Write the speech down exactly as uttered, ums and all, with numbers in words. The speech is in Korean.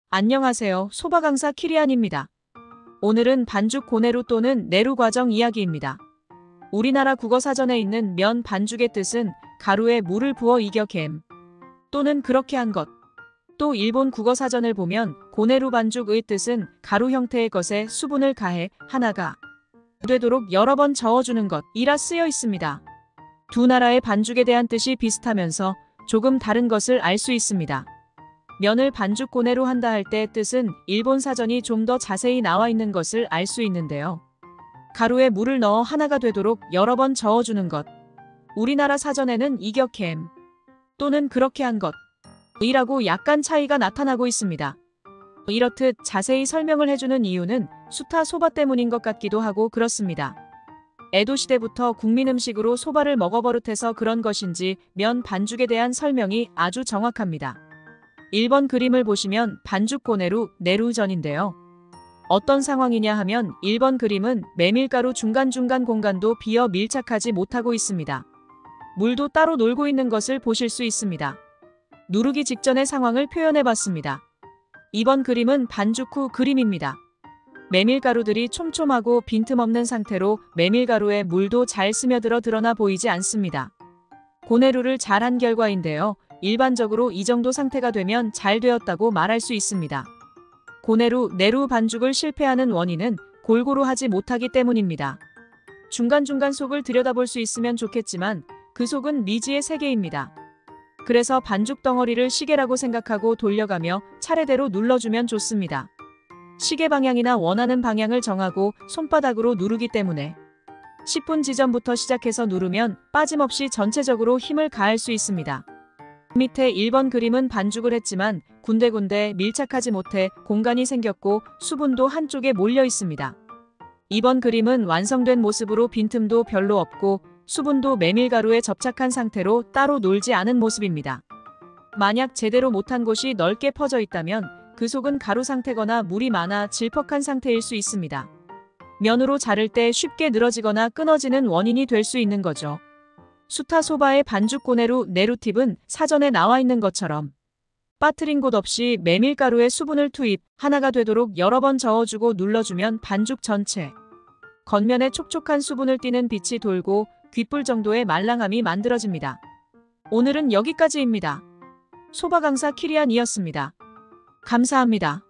안녕하세요. 소바 강사 키리안입니다. 오늘은 반죽 고내루 또는 내루 과정 이야기입니다. 우리나라 국어사전에 있는 면 반죽의 뜻은 가루에 물을 부어 익혀 갬 또는 그렇게 한 것. 또 일본 국어사전을 보면 고내루 반죽의 뜻은 가루 형태의 것에 수분을 가해 하나가 되도록 여러 번 저어주는 것이라 쓰여 있습니다. 두 나라의 반죽에 대한 뜻이 비슷하면서 조금 다른 것을 알 수 있습니다. 면을 반죽 고내로 한다 할 때 뜻은 일본 사전이 좀 더 자세히 나와 있는 것을 알 수 있는데요. 가루에 물을 넣어 하나가 되도록 여러 번 저어주는 것. 우리나라 사전에는 익혀 갬 또는 그렇게 한 것 이라고 약간 차이가 나타나고 있습니다. 이렇듯 자세히 설명을 해주는 이유는 수타 소바 때문인 것 같기도 하고 그렇습니다. 에도 시대부터 국민 음식으로 소바를 먹어버릇해서 그런 것인지 면 반죽에 대한 설명이 아주 정확합니다. 일 번 그림을 보시면 반죽 고내루, 내루전인데요. 어떤 상황이냐 하면 일 번 그림은 메밀가루 중간중간 공간도 비어 밀착하지 못하고 있습니다. 물도 따로 놀고 있는 것을 보실 수 있습니다. 누르기 직전의 상황을 표현해봤습니다. 이 번 그림은 반죽 후 그림입니다. 메밀가루들이 촘촘하고 빈틈없는 상태로 메밀가루에 물도 잘 스며들어 드러나 보이지 않습니다. 고내루를 잘한 결과인데요. 일반적으로 이 정도 상태가 되면 잘 되었다고 말할 수 있습니다. 고내루, 내루 반죽을 실패하는 원인은 골고루 하지 못하기 때문입니다. 중간중간 속을 들여다볼 수 있으면 좋겠지만 그 속은 미지의 세계입니다. 그래서 반죽 덩어리를 시계라고 생각하고 돌려가며 차례대로 눌러주면 좋습니다. 시계 방향이나 원하는 방향을 정하고 손바닥으로 누르기 때문에 십 분 지점부터 시작해서 누르면 빠짐없이 전체적으로 힘을 가할 수 있습니다. 밑에 일 번 그림은 반죽을 했지만 군데군데 밀착하지 못해 공간이 생겼고 수분도 한쪽에 몰려 있습니다. 이 번 그림은 완성된 모습으로 빈틈도 별로 없고 수분도 메밀가루에 접착한 상태로 따로 놀지 않은 모습입니다. 만약 제대로 못한 곳이 넓게 퍼져 있다면 그 속은 가루 상태거나 물이 많아 질퍽한 상태일 수 있습니다. 면으로 자를 때 쉽게 늘어지거나 끊어지는 원인이 될 수 있는 거죠. 수타 소바의 반죽 고내루, 내루 팁은 사전에 나와 있는 것처럼 빠뜨린 곳 없이 메밀가루에 수분을 투입, 하나가 되도록 여러 번 저어주고 눌러주면 반죽 전체 겉면에 촉촉한 수분을 띠는 빛이 돌고 귓불 정도의 말랑함이 만들어집니다. 오늘은 여기까지입니다. 소바 강사 키리안이었습니다. 감사합니다.